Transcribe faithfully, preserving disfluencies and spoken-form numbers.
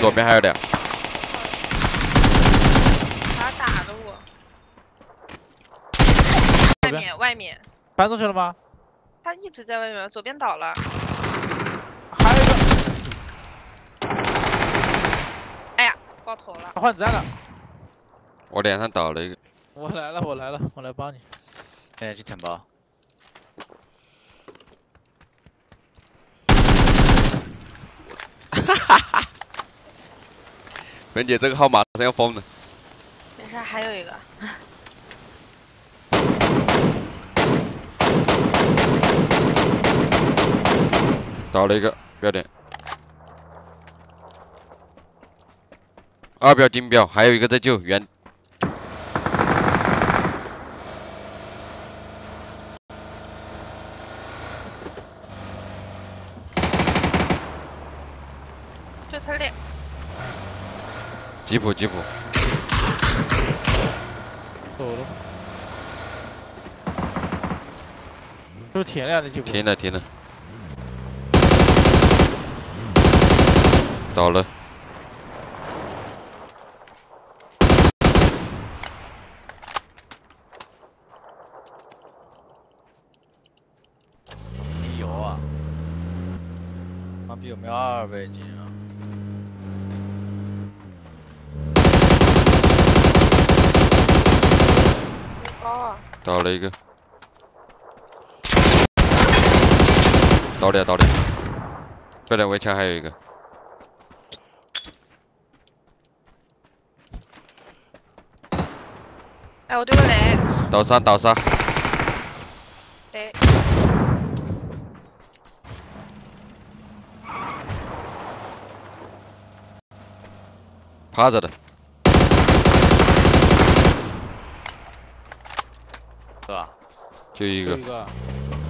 左边还有俩。 他打的我。外面外面。 搬出去了吗？ 他一直在外面，左边倒了。 还有一个。 哎呀，爆头了。 换子弹了。 我脸上倒了一个。 我来了，我来了，我来帮你。 现在去抢包。 哈哈哈！本姐这个号马上要疯了。 没事，还有一个。 倒了一个，标点。二标金标，还有一个在救援。 就他俩。 吉普吉普。 走了。是不是停了呀？那吉普。 停了停了。倒了。 你有啊？妈逼有没有二倍金啊？ 哦。 倒了一个。倒俩倒俩。标点围墙还有一个。 哎，我丢个雷。 倒杀倒杀。 雷。 趴着的。 是吧？ 就一个。 就一个。